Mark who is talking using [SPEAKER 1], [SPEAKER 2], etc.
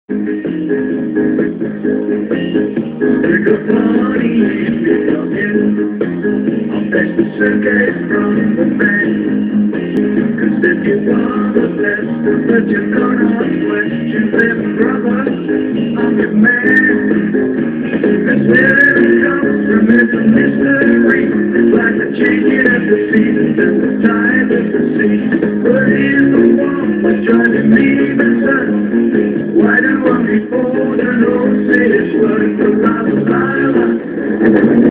[SPEAKER 1] There's a party in your head. I'll fetch the suitcase from the bank. 'Cause if you wanna bless them, but you're gonna question them, brother, I'm your man. That's where it comes from, it's a mystery. It's like the changing of the seasons and the tide of the sea. But here's the one that's driving me